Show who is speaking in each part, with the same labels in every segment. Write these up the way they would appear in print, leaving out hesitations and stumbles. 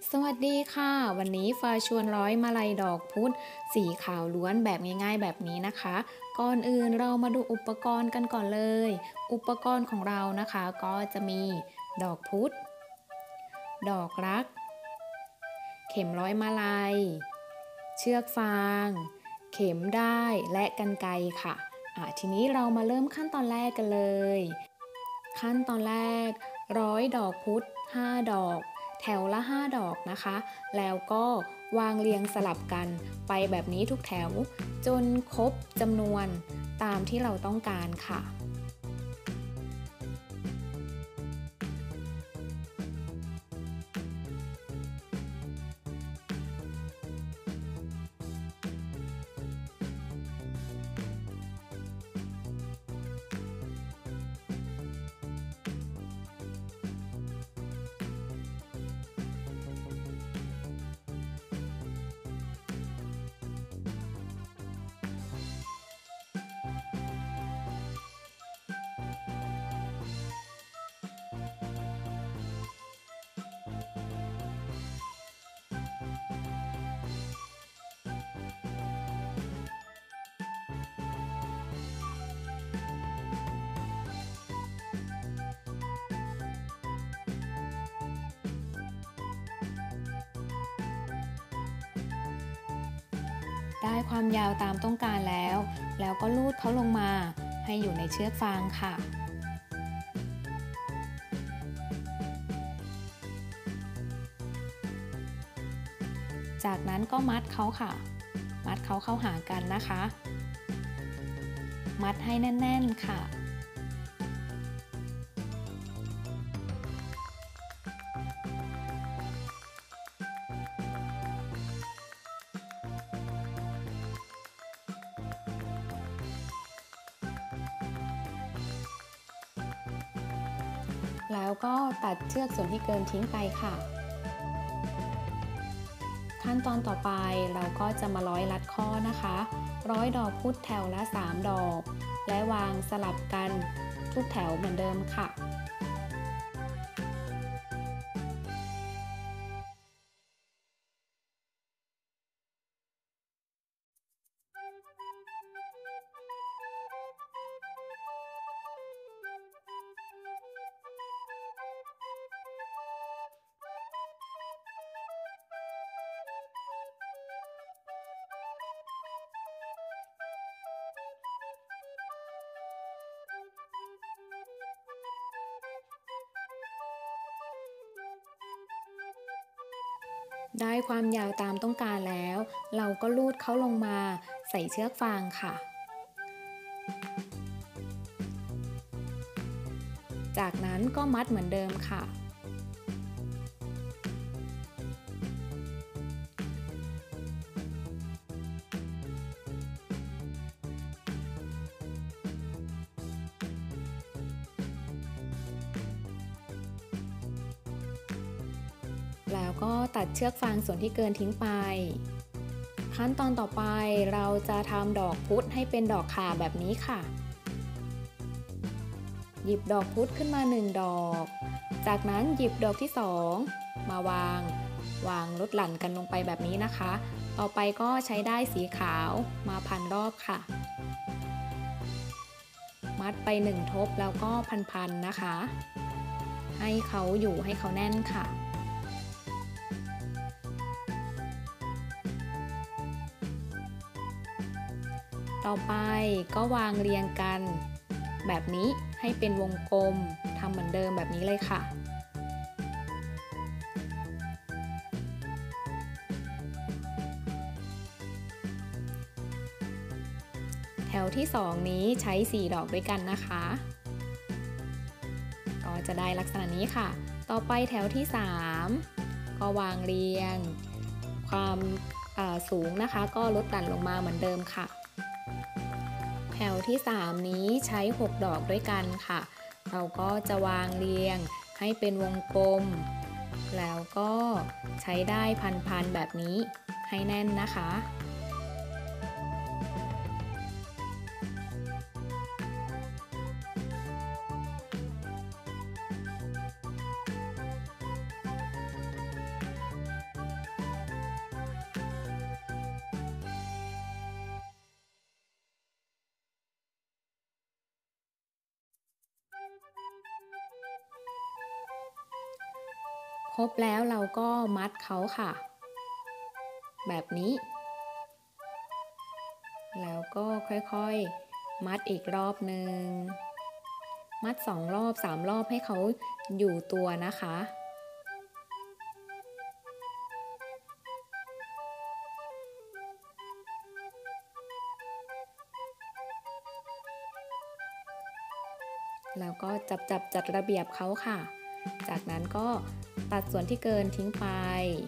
Speaker 1: สวัสดีค่ะวันนี้ฟ้าชวนร้อยมาลัยดอกพุธสีขาวล้วนแบบง่ายๆแบบนี้นะคะก่อนอื่นเรามาดูอุปกรณ์กันก่อนเลยอุปกรณ์ของเรานะคะก็จะมีดอกพุธดอกรักเข็มร้อยมาลัยเชือกฟางเข็มด้ายและกรรไกรค่ะทีนี้เรามาเริ่มขั้นตอนแรกกันเลยขั้นตอนแรกร้อยดอกพุธ5ดอกแถวละ5ดอกนะคะแล้วก็วางเรียงสลับกันไปแบบนี้ทุกแถวจนครบจำนวนตามที่เราต้องการค่ะ ได้ความยาวตามต้องการแล้วก็ลูดเขาลงมาให้อยู่ในเชือกฟางค่ะจากนั้นก็มัดเขาค่ะมัดเขาเข้าหากันนะคะมัดให้แน่นๆค่ะแล้วก็ตัดเชือกส่วนที่เกินทิ้งไปค่ะขั้นตอนต่อไปเราก็จะมาร้อยรัดข้อนะคะร้อยดอกพุธแถวละ3ดอกและวางสลับกันทุกแถวเหมือนเดิมค่ะได้ความยาวตามต้องการแล้วเราก็ลูดเขาลงมาใส่เชือกฟางค่ะจากนั้นก็มัดเหมือนเดิมค่ะแล้วก็ตัดเชือกฟางส่วนที่เกินทิ้งไปขั้นตอนต่อไปเราจะทำดอกพุธให้เป็นดอกข่าแบบนี้ค่ะหยิบดอกพุธขึ้นมา1ดอกจากนั้นหยิบดอกที่2มาวางลดหลั่นกันลงไปแบบนี้นะคะต่อไปก็ใช้ด้ายสีขาวมาพันรอบค่ะมัดไป1ทบแล้วก็พันๆนะคะให้เขาอยู่ให้เขาแน่นค่ะต่อไปก็วางเรียงกันแบบนี้ให้เป็นวงกลมทำเหมือนเดิมแบบนี้เลยค่ะแถวที่2นี้ใช้4ดอกด้วยกันนะคะก็จะได้ลักษณะนี้ค่ะต่อไปแถวที่3ก็วางเรียงความสูงนะคะก็ลดหลั่นลงมาเหมือนเดิมค่ะแถวที่3นี้ใช้6ดอกด้วยกันค่ะเราก็จะวางเรียงให้เป็นวงกลมแล้วก็ใช้ได้พันๆแบบนี้ให้แน่นนะคะครบแล้วเราก็มัดเขาค่ะแบบนี้แล้วก็ค่อยๆมัดอีกรอบหนึ่งมัด2 รอบ3 รอบให้เขาอยู่ตัวนะคะแล้วก็จัดระเบียบเขาค่ะจากนั้นก็ตัดส่วนที่เกินทิ้งไป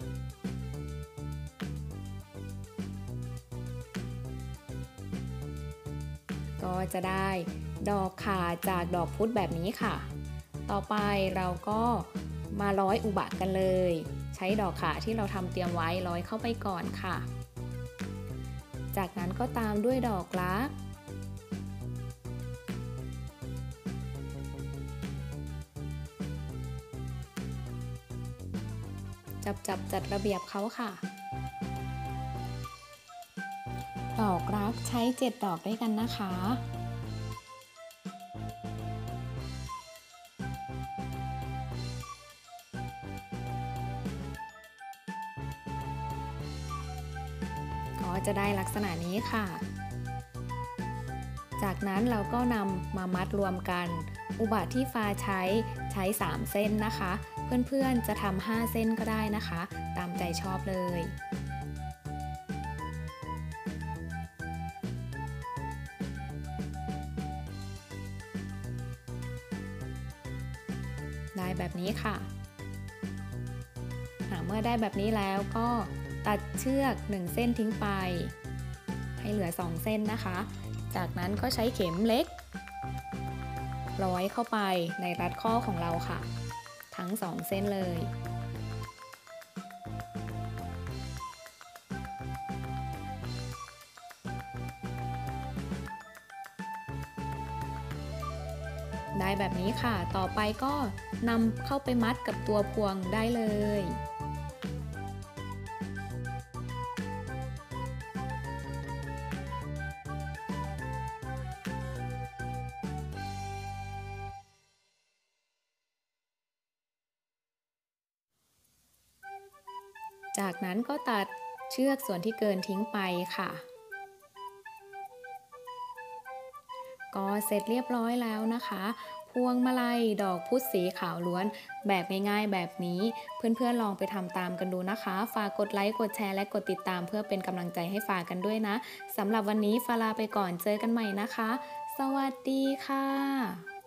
Speaker 1: ก็จะได้ดอกข่าจากดอกพุธแบบนี้ค่ะต่อไปเราก็มาร้อยอุบะกันเลยใช้ดอกข่าที่เราทำเตรียมไว้ร้อยเข้าไปก่อนค่ะจากนั้นก็ตามด้วยดอกรักจัดระเบียบเขาค่ะดอกรักใช้7 ดอกด้วยกันนะคะก็จะได้ลักษณะนี้ค่ะจากนั้นเราก็นำมามัดรวมกันอุบะที่ฟ้าใช้3 เส้นนะคะเพื่อนๆจะทำ5 เส้นก็ได้นะคะตามใจชอบเลยได้แบบนี้ค่ะเมื่อได้แบบนี้แล้วก็ตัดเชือก1 เส้นทิ้งไปให้เหลือ2 เส้นนะคะจากนั้นก็ใช้เข็มเล็กร้อยเข้าไปในรัดข้อของเราค่ะทั้ง2 เส้นเลยได้แบบนี้ค่ะต่อไปก็นำเข้าไปมัดกับตัวพวงได้เลยจากนั้นก็ตัดเชือกส่วนที่เกินทิ้งไปค่ะก็เสร็จเรียบร้อยแล้วนะคะพวงมาลัยดอกพุธสีขาวล้วนแบบง่ายๆแบบนี้เพื่อนๆลองไปทำตามกันดูนะคะฝากกดไลค์กดแชร์และกดติดตามเพื่อเป็นกำลังใจให้ฟ้ากันด้วยนะสำหรับวันนี้ฟ้าลาไปก่อนเจอกันใหม่นะคะสวัสดีค่ะ